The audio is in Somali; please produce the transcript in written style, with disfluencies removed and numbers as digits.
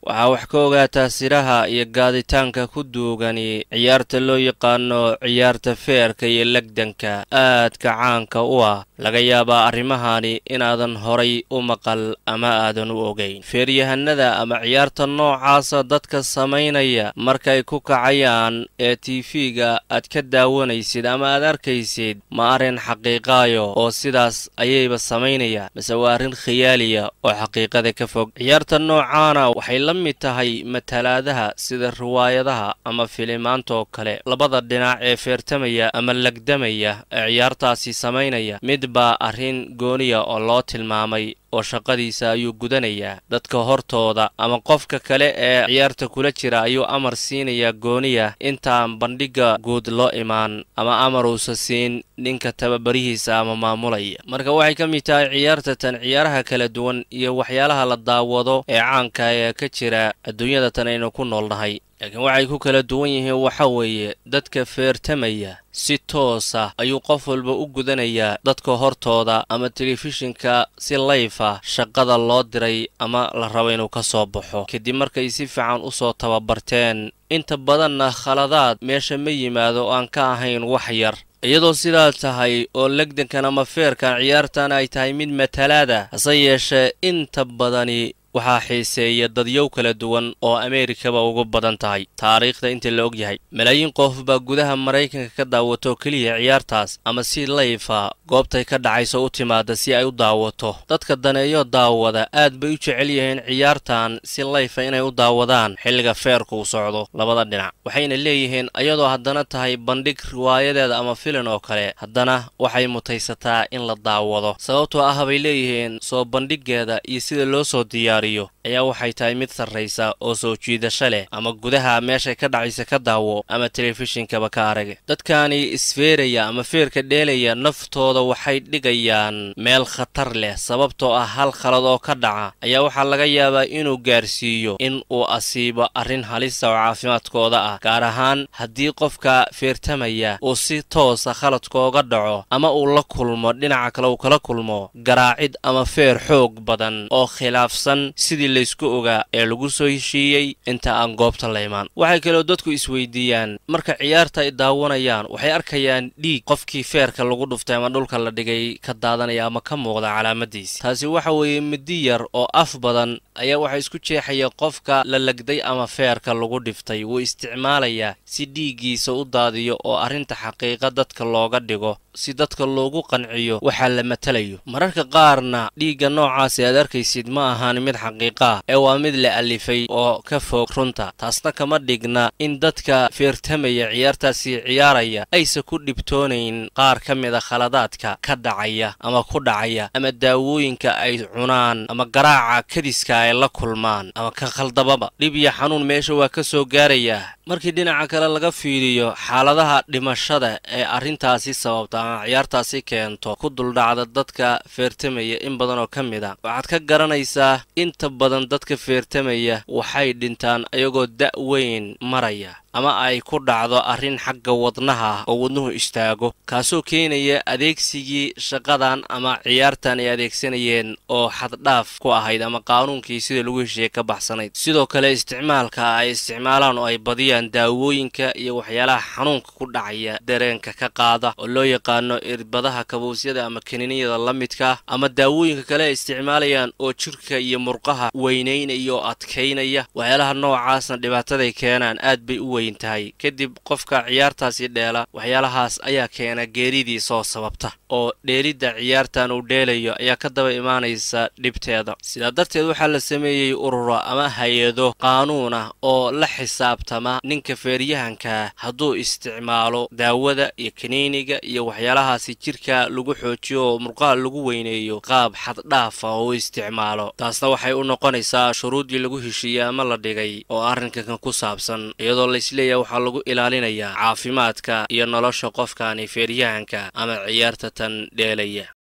waxaa wax ka ogaataa siraha iyo gaaditaanka ku duugani ciyaarta loo yaqaano ciyaarta feerka iyo legdanka aadka caanka u ah. laga yaabaa arrimahani inaadan horay u maqal ama aadan u ogayn. feeryahanada ama ciyaarta noocaasa dadka samaynaya markay ku kacayaan ee TV-ga aad ka daawanaysid ama aad arkaysid ma arrin xaqiiqaayo oo sidaas ayayba samaynaya mise waa arrin khiyaaliya oo xaqiiqada ka fog. ciyaarta noocaana waxay la mid tahay matalaadaha sida riwaayadaha ama filimaantoo kale. labada dhinac ee feertamaya ama legdamaya ee ciyaartaasi samaynaya mid baa arrin gooniya oo loo tilmaamay oo shaqadiisa ayuu gudanayaa. dadka hortooda ama qofka kale ee ciyaarta kula jira ayuu amar siinayaa gooniya intaan bandhigga guud loo imaan ama amar uusa siin ninka tababarihiisa ama maamulaya. marka waxay ka mid tahay ciyaarta tan ciyaaraha kala duwan iyo waxyaalaha la daawado ee caanka ee ka jira adduunyada tan aynu ku noolnahay. laakiin waxay ku kala duwan yihiin waxa weeye dadka feertamaya si toosa ayuu qof walba u gudanayaa dadka hortooda ama telefishinka si layf ah shaqada loo diray ama la rabo inuu ka soo baxo kadib markay si fiican u soo tababarteen. inta badanna khaladaad meesha ma yimaado oo aan ka ahayn wax yar. iyadoo sidaa tahay oo legdankan ama feerkan ciyaartan ay tahay mid matalaada hase yeeshee inta badani waxaa xiiseeya dadyow kala duwan oo Ameerikaba ugu badan tahay. taariikhda inta la og yahay malaayiin qof baa gudaha Maraykanka ka daawato kaliya ciyaartaas ama si layfa goobtay ka dhacayso u timaada si ay u daawato. dadka daneeyo daawada aad bay u jecel yihiin ciyaartan si layfa inay u daawadaan xilliga feerku u socdo labada dhinac. waxayna leeyihiin ayadoo haddana tahay bandhig riwaayadeeda ama filim oo kale haddana waxay mutaysataa in la daawado sababtoo ah bay leeyihiin soo bandhigeeda iyo sida loo soo diyaariyo ayaa waxay tahay mid sarraysa oo soo jiidasho leh ama gudaha meeshay ka dhacaysa ka daawo ama telefishinkaba ka arag. dadkaani isfeeraya ama feerka dheelaya naftooda waxay dhigayaan meel khatar leh sababtoo ah hal khalad oo ka dhaca ayaa waxaa laga yaabaa inuu gaarsiiyo in uu asiibo arrin halisa oo caafimaadkooda ah, gaar ahaan haddii qofka feertamaya uu si toosa khaladkooga dhaco ama uu la kulmo dhinaca kale uu kala kulmo garaacid ama feer xoog badan oo khilaafsan sidii laysku ogaa ee lagu soo heshiiyey inta aan goobta la imaan. waxay kaloo dadku isweydiiyaan marka ciyaarta ay daawanayaan waxay arkayaan dhiig qofkii feerka lagu dhuftay ama dhulka la dhigay ka daadanaya ama ka muuqda calaamadiisa. taasi waxa weeye midi yar oo af badan ayaa waxa isku jeexaya qofka la legday ama feerka lagu dhiftay. wuu isticmaalayaa si dhiiggiisa u daadiyo oo arrinta xaqiiqa dadka looga dhigo si dadka loogu qanciyo waxa la matalayo. mararka qaarna dhiigga noocaas aad arkaysid ma ahaan mid xaqiiqa ee waa mid la alifay oo ka fog runta. taasna kama dhigna in dadka feertamaya ciyaartaasi ciyaaraya aysa ku dhibtoonayn qaar ka mida khaladaadka ka dhacaya ama ku dhacaya ama daawooyinka ay cunaan ama garaaca kadiska ay la kulmaan ama ka khaldababa. dhib iyo xanuun meesha waa ka soo gaaraya. markii dhinaca kale laga fiiriyo xaaladaha dhimashada ee arrintaasi sababta ama ciyaartaasi keento ku duldhacda dadka feertamaya in badan oo ka mid a waxaad ka garanaysaa inta badan dadka feertamaya waxay dhintaan ayagoo da' weyn maraya ama ay ku dhacdo arrin xagga wadnaha oo wadnuhu istaago kaasoo keenaya adeegsigii shaqadan ama ciyaartan ay adeegsanayeen oo xaddhaaf ku ahayd ama qaanuunkii sida lagu heshiiyey ka baxsanayd. sidoo kale isticmaalka ay isticmaalaan oo ay badiyaan daawooyinka iyo waxyaalaha xanuunka ku dhacaya dareenka ka qaada oo loo yaqaano irbadaha kabowsyada ama kaniiniyada la midka ama daawooyinka kale ay isticmaalayaan oo jirka iyo murqaha weynaynaya oo adkaynaya. waxyaalaha noocaasna dhibaataday keenaan aad bay u tahay. kadib qofka ciyaartaasi dheela waxyaalahaas ayaa keena geeridii soo sababta oo dheelidda ciyaartan uu dheelayo ayaa ka daba imaanaysa dhibteeda. sidaa darteed waxaa la sameeyey ururo ama hay-ado qaanuun ah oo la xisaabtama ninka feeryahanka hadduu isticmaalo daawada iyo kaniiniga iyo waxyaalahaasi jirka lagu xoojiyo oo murqaha lagu weyneeyo qaab xaddhaaf ah oo isticmaalo. taasna waxay u noqonaysaa shuruudii lagu heshiiyey ama la dhigay oo arrinkan ku saabsan iyadoo leeyahay waxaa lagu ilaalinayaa caafimaadka iyo nolosha qofkaani feeryahanka ama ciyaarta tan dheelaya.